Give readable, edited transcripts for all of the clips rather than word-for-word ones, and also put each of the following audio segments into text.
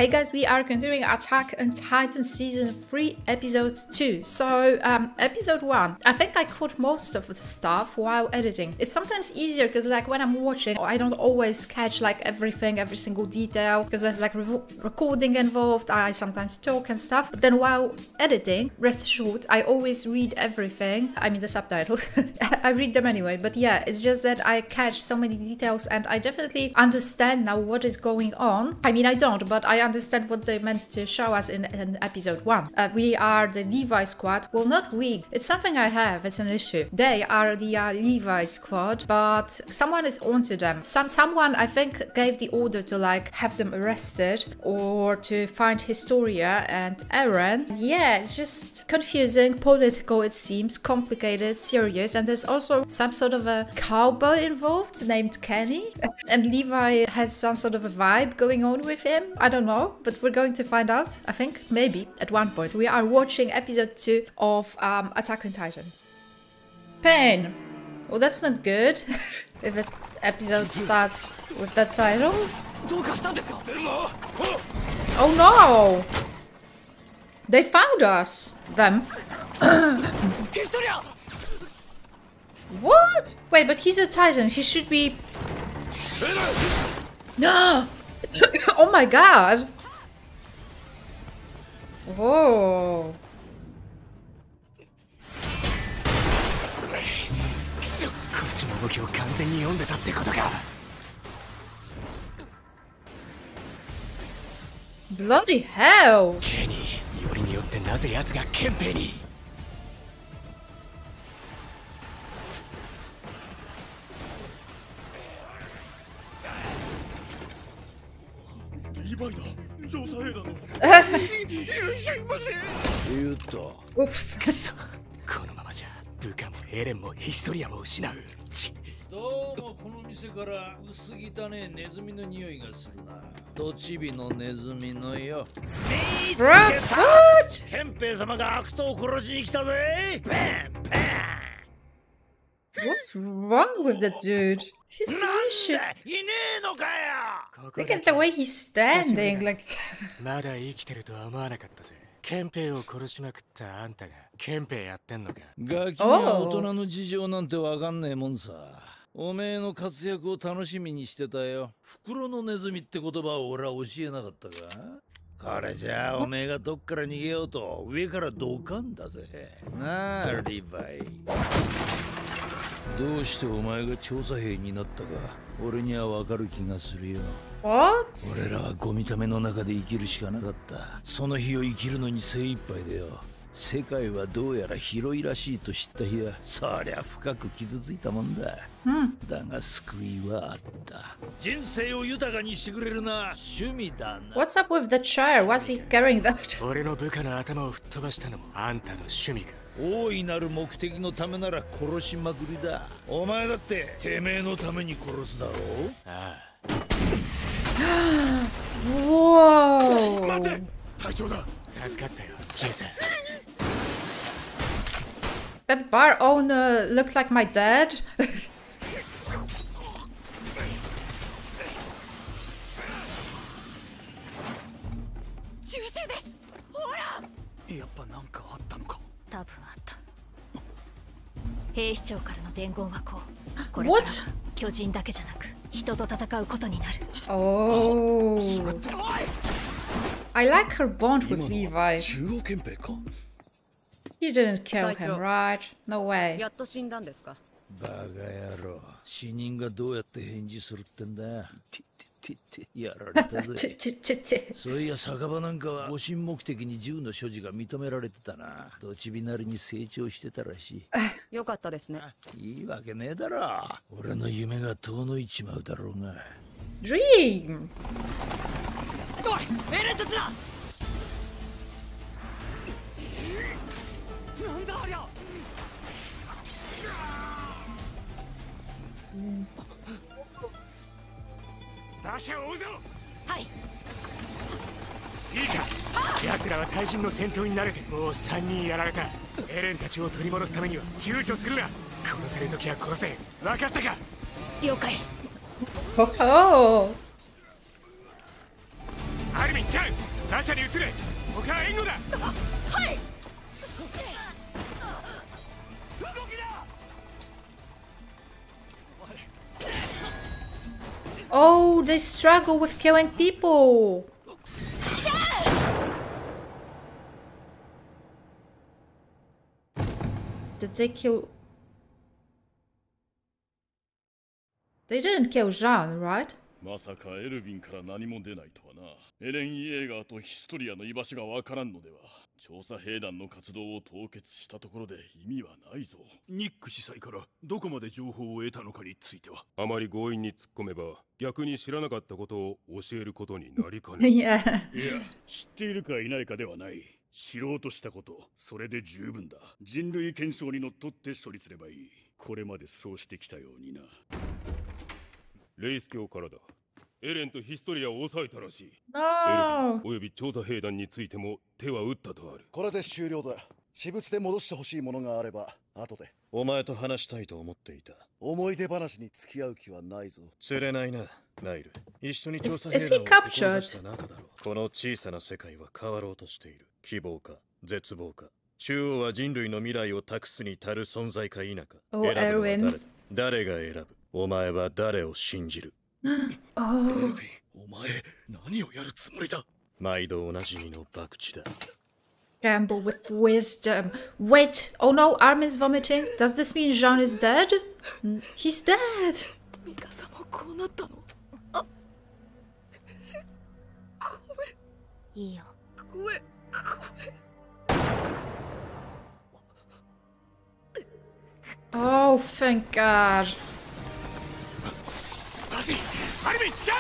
Hey guys, we are continuing Attack on Titan Season 3, Episode 2. So, Episode 1, I think I caught most of the stuff while editing. It's sometimes easier because like when I'm watching, I don't always catch like everything, every single detail, because there's like recording involved, I sometimes talk and stuff. But then while editing, rest assured, I always read everything. I mean the subtitles. I read them anyway, but yeah, it's just that I catch so many details and I definitely understand now what is going on. I mean, I don't, but I understand what they meant to show us in episode 1. We are the Levi squad. Well, not we. It's something I have. It's an issue. They are the Levi squad, but someone is onto them. Someone, I think, gave the order to like have them arrested or to find Historia and Eren. Yeah, it's just confusing, political it seems, complicated, serious, and there's also some sort of a cowboy involved named Kenny. And Levi has some sort of a vibe going on with him. I don't know, but we're going to find out, I think, maybe, at one point. We are watching episode 2 of Attack on Titan. Pain! Well, that's not good. If the episode starts with that title. Oh no! They found us! Them. What? Wait, but he's a Titan. He should be... No! Oh my god! Whoa! Bloody hell! Oof. このままじゃ部下もエレンもヒストリアも失う。 どうもこの店から薄汚ねネズミの匂いがするな。どちびのネズミのよ。 What? ケンペイ様が悪党を殺しに来たぜ。バンバン。 What's wrong with the dude? His mission. Look at the way he's standing, like. まだ生きてるとは思わなかったぜ。ケンペイを殺しまくったあんたがケンペイやってんのか。 ガキは大人の事情なんてわかんねえもんさ。おめえの活躍を楽しみにしてたよ。袋のネズミって言葉を俺は教えなかったか。これじゃあおめえがどっから逃げようと上からドカンだぜ。なあリヴァイ。どうしてお前が調査兵になったか俺にはわかる気がするよ。 What? 俺らはゴミための中で生きるしかなかった。その日を生きるのに精一杯でよ。世界はどうやら広いらしいと知った日はそりゃ深く傷ついたもんだ。だが救いはあった。人生を豊かにしてくれるな。趣味だな。 What's up with the chair? Why's he carrying that? 俺の部下の頭を吹っ飛ばしたのもあんたの趣味か。 大いなる目的のためなら殺しまくりだ。お前だっててめえのために殺すだろう。 ああ。 Whoa! 待て、隊長だ。 助かったよ、ジェイさん。 That bar owner looked like my dad. やっぱなんかあったのか。 多分あった。兵士長からの伝言はこう。これから巨人だけじゃなく人と戦うことになる。 Oh. I like her bond with Levi. 中央憲兵か。 You didn't kill him, right? No way. やっと死んだんですか。 バカ野郎。死人がどうやって返事するってんだ。やられたぜ。そういや酒場なんかは護身目的に銃の所持が認められてたな。どちびなりに成長してたらしい。 よかったですね。 いいわけねえだろ。俺の夢が遠のいちまうだろうが。 Dream. おい、エレンたちだ。なんだありゃ。 足を追うぞ。 はい。 いいか。奴らは対人の戦闘に慣れてもう3人やられた。エレンたちを取り戻すためには躊躇するな。殺せるときは殺せ。分かったか。 了解。 Oh. アルミンちゃん馬車に移れ。他は援護だ。 はい。 動きだ。 Oh, they struggle with killing people. Did they kill? They didn't kill Jean, right? まさかエルヴィンから何も出ないとはな。エレン・イエーガーとヒストリアの居場所がわからんのでは。調査兵団の活動を凍結したところで意味はないぞ。 ニック司祭からどこまで情報を得たのかについては。 あまり強引に突っ込めば逆に知らなかったことを教えることになりかね。 Yeah. いや、知っているかいないかではない。知ろうとしたこと、それで十分だ。人類憲章にのっとって処理すればいい。これまでそうしてきたようにな。 レイス教からだ。エレンとヒストリアを抑えたらしい。エルヴィ No. ンおよび調査兵団についても手は打ったとある。 これで終了だ。私物で戻してほしいものがあれば後で。お前と話したいと思っていた。思い出話に付き合う気はないぞ。釣れないな、ナイル。一緒に調査兵団を志した仲だろう。この小さな世界は変わろうとしている。希望か絶望か。中央は人類の未来を託すに足る存在か否か。 Oh, 選ぶのは誰だ。 Erwin. 誰が選ぶ。お前は誰を信じる。 Oh. お前何をやるつもりだ。毎度おなじみの博打だ。 Gamble with wisdom. Wait. Oh no, Armin's vomiting. Does this mean Jean is dead? He's dead. ミカサもこうなったの。あ、ごめん。 いいよ。 ごめん。 Oh, thank God. アルミン、ジャン。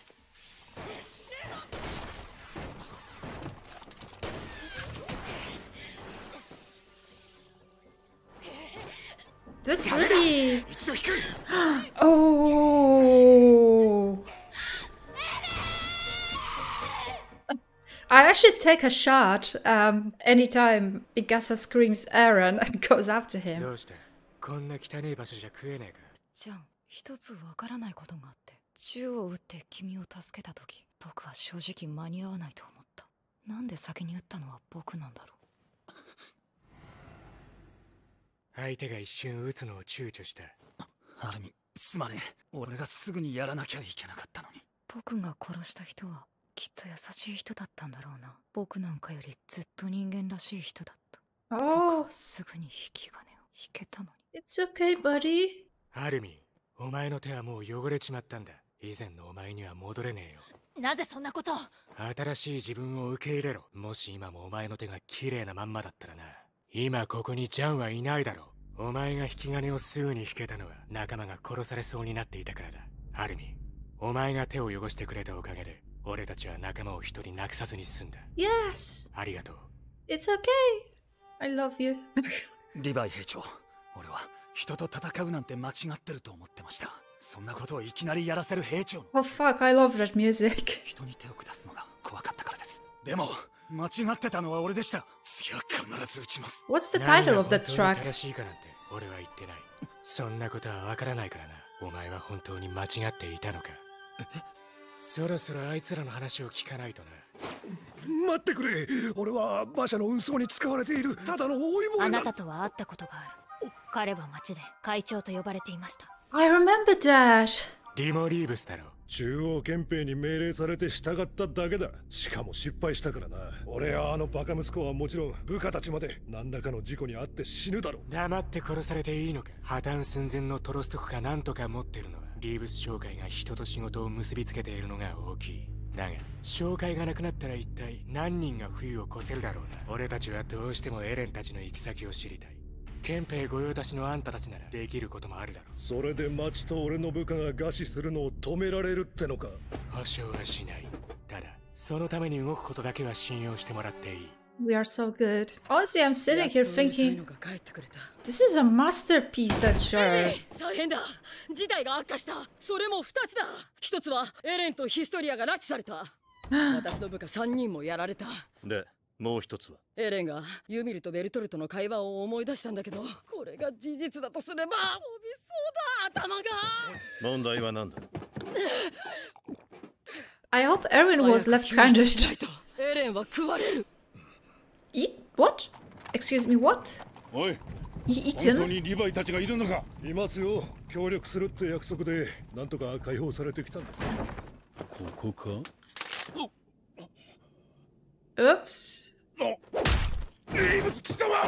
This really. 一度引く。 Oh. I actually take a shot anytime Mikasa screams Eren and goes after ど him. うしてこんな汚い場所じゃ食えねえか。 じゃん、一つわからないことがあって、銃を撃って君を助けた時、僕は正直間に合わないと思った。なんで先に撃ったのは僕なんだろう。 相手が一瞬撃つのを躊躇した。 アルミン、すまねえ。俺がすぐにやらなきゃいけなかったのに。 僕が殺した人はきっと優しい人だったんだろうな。僕なんかよりずっと人間らしい人だった。 Oh, すぐに引き金を引けたのに。 it's okay, buddy. アルミン、お前の手はもう汚れちまったんだ。以前のお前には戻れねえよ。 なぜそんなこと。 新しい自分を受け入れろ。もし今もお前の手が綺麗なまんまだったらな。今ここにジャンはいないだろう。お前が引き金をすぐに引けたのは仲間が殺されそうになっていたからだ。アルミン、お前が手を汚してくれたおかげで俺たちは仲間を一人なくさずに済んだ。 Yes, ありがとう。 it's okay. I love you. リヴァイ兵長、俺は人と戦うなんて間違ってると思ってました。そんなことをいきなりやらせる兵長の Oh fuck, I love that music. 人に手を下すのが怖かったからです。でも間違ってたのは俺でした。次は必ず撃ちます。 What's the title of that 何が本当に track? 正しいかなんて俺は言ってない。そんなことはわからないからな。お前は本当に間違っていたのか。そろそろあいつらの話を聞かないとな。 待ってくれ。俺は馬車の運送に使われているただの追いあ物だ。 なたとは会ったことがある。彼は町で会長と呼ばれていました。 I remember that. リモリーブスだろ。 中央憲兵に命令されて従っただけだ。しかも失敗したからな。俺やあのバカ息子はもちろん部下たちまで何らかの事故に遭って死ぬだろう。 黙って殺されていいのか。破綻寸前のトロストクかなんとか持ってるのはリーブス商会が人と仕事を結びつけているのが大きい。だが商会がなくなったら一体何人が冬を越せるだろうな。俺たちはどうしてもエレンたちの行き先を知りたい。憲兵御用達のあんたたちならできることもあるだろう。 それで町と俺の部下が餓死するのを止められるってのか。 保証はしない。ただそのために動くことだけは信用してもらっていい。 We are so good. Honestly, I'm sitting here thinking, this is a masterpiece, that shirt. 大変だ。事態が悪化した。それも2つだ。1つはエレンとヒストリアが拉致された。私の部下3人もやられた。 でもう一つはエレンがユミルとベルトルトの会話を思い出したんだけど、これが事実だとすれば飛びそうだ。頭が。 問題は何だ。 I hope Eren was left-handed. エエレンは食われる。 What? Excuse me, what? おい、本当にリヴァイたちがいるのか？いますよ。協力するって約束で、なんとか解放されてきたんです。ここか ？Oops. リーブス貴様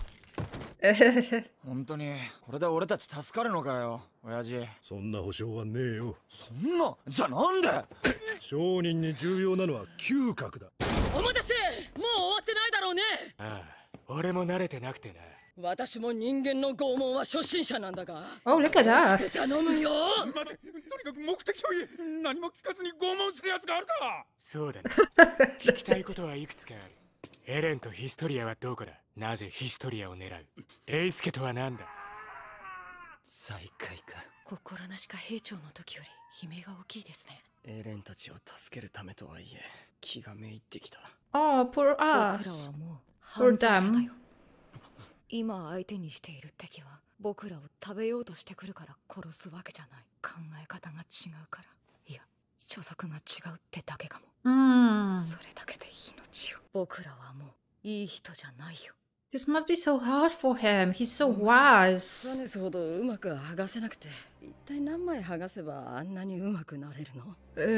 本当にこれで俺たち助かるのかよ、親父。 そんな保証はねえよ。 そんな、じゃあなんで？ 商人に重要なのは嗅覚だ。 お待たせ、もう終わってないだろうね。 ああ、俺も慣れてなくてな。 私も人間の拷問は初心者なんだが。 Oh, look at us. 頼むよ。 待て、とにかく目的を言え。何も聞かずに拷問するやつがあるか。 そうだね。聞きたいことはいくつかある。エレンとヒストリアはどこだ？なぜヒストリアを狙う？エイスケとは何だ？ 再会か。 心なしか兵長の時より悲鳴が大きいですね。 エレンたちを助けるためとはいえ、気がめいってきた。 Oh, poor us. Poor them. 今相手にしている敵は僕らを食べようとしてくるから殺すわけじゃない。考え方が違うから。いや、所属が違うってだけかも。それだけで命を。僕らはもういい人じゃないよ。 This must be so hard for him. He's so wise. サネスほどうまく剥がせなくて、一体何枚剥がせばあんなにうまくなれるの？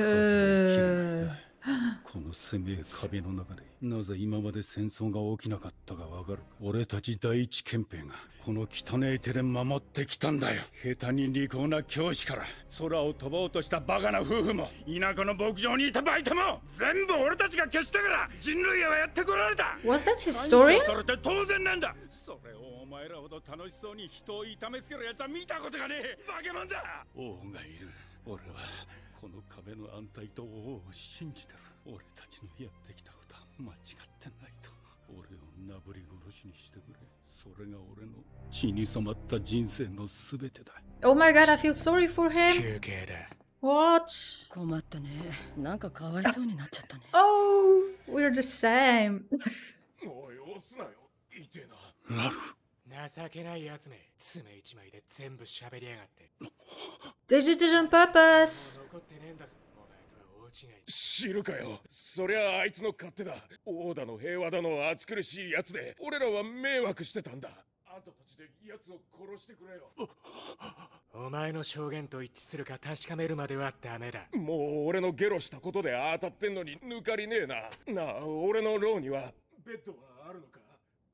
この狭い壁の中でなぜ今まで戦争が起きなかったかわかるか？俺たち第一憲兵がこの汚い手で守ってきたんだよ。下手に利口な教師から空を飛ぼうとしたバカな夫婦も田舎の牧場にいたバイトも全部俺たちが消したから人類はやってこられた。 Was that his story? それって当然なんだ。それをお前らほど楽しそうに人を痛めつけるやつは見たことがねえ。バケモンだ。王がいる。俺はこの壁の安泰と王を信じてる。俺たちのやってきたことは間違ってないと。俺をなぶり殺しにしてくれ。それが俺の血に染まった人生のすべてだ。 Oh my god, I feel sorry for him. 休憩だ。 What? 困ったね。なんかかわいそうになっちゃったね。 Oh, we're the same. おい、押すなよ。痛えな。なる。 情けないやつめ。爪一枚で全部喋りやがって。 They did it on purpose. 残ってねえんだぞ。お前とは大違い。 知るかよ。そりゃあいつの勝手だ。王だの平和だの暑苦しいやつで俺らは迷惑してたんだ。あんたたちでやつを殺してくれよ。 お前の証言と一致するか確かめるまではダメだ。 もう俺のゲロしたことで当たってんのに抜かりねえな。なあ、俺の牢にはベッドはあるのか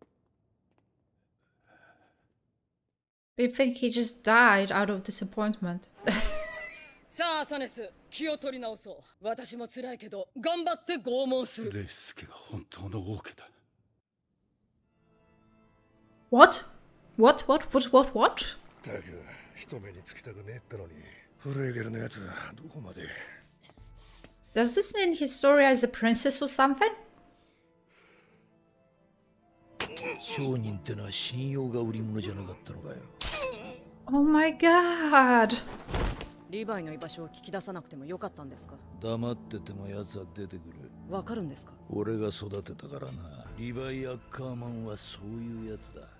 They think he just died out of disappointment. さあサネス、気を取り直そう。私も辛いけど頑張って拷問する。 レイスケが本当の王家だ。 What? What? たく、人目につきたくねえってのに。フレーゲルのやつ、どこまで。 Does this mean his story as a princess or something? 商人ってのは信用が売り物じゃなかったのかよ。 Oh my god. リヴァイの居場所を聞き出さなくてもよかったんですか？ 黙ってても奴は出てくる。 わかるんですか？ 俺が育てたからな。リヴァイ・アッカーマンはそういうやつだ。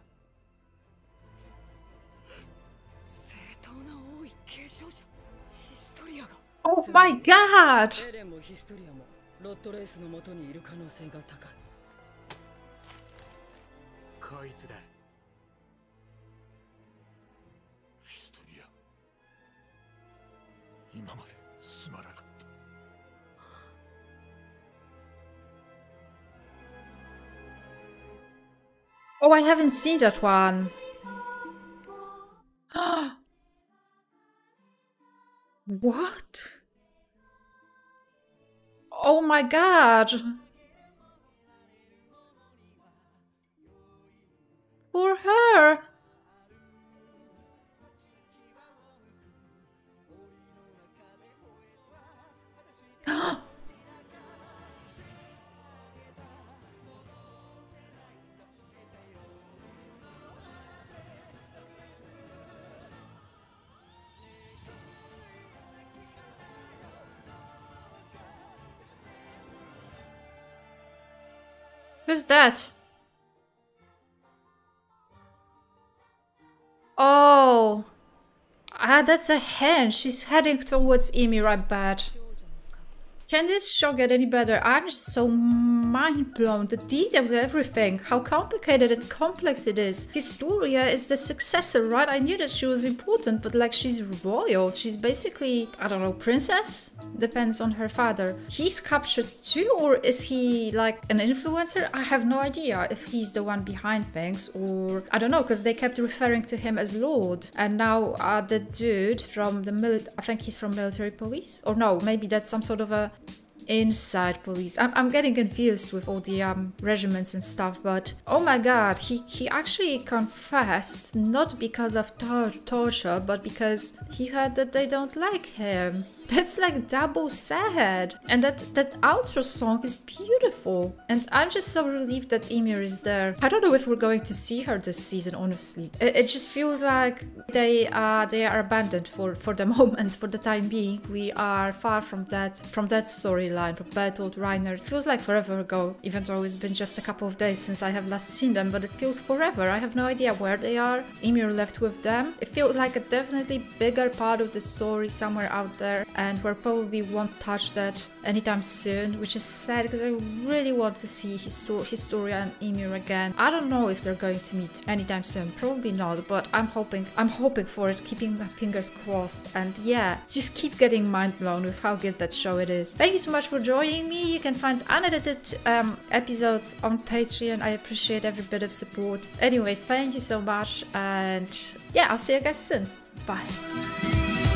正当な王位継承者ヒストリアが。 Oh my god. エレンもヒストリアもロッドレースの元にいる可能性が高い。 こいつだ。 ヒストリア。今まですまなかった。 Oh, I haven't seen that one. What? Oh my god. For her. Who's that? Oh, that's a hen. She's heading towards Emi right bad. Can this show get any better? I'm just so mind blown. The details, everything, how complicated and complex it is. Historia is the successor, right? I knew that she was important, but like she's royal. She's basically, I don't know, princess? Depends on her father. He's captured too, or is he like an influencer? I have no idea if he's the one behind things, or I don't know, because they kept referring to him as Lord. And now the dude from the I think he's from military police, or no, maybe that's some sort of a inside police. I'm getting confused with all the regiments and stuff, but oh my god, he actually confessed, not because of torture, but because he heard that they don't like him. That's like double sad. And that outro song is beautiful. And I'm just so relieved that Ymir is there. I don't know if we're going to see her this season, honestly. It just feels like they are abandoned for the moment, for the time being. We are far from that storyline, from Bertolt, Reiner. It feels like forever ago, even though it's been just a couple of days since I have last seen them, but it feels forever. I have no idea where they are. Ymir left with them. It feels like a definitely bigger part of the story somewhere out there, and we probably won't touch that anytime soon, which is sad because I really want to see Historia and Ymir again. I don't know if they're going to meet anytime soon, probably not, but I'm hoping for it, keeping my fingers crossed. And yeah, just keep getting mind blown with how good that show it is. Thank you so much for joining me. You can find unedited episodes on Patreon. I appreciate every bit of support. Anyway, thank you so much, and yeah, I'll see you guys soon. Bye.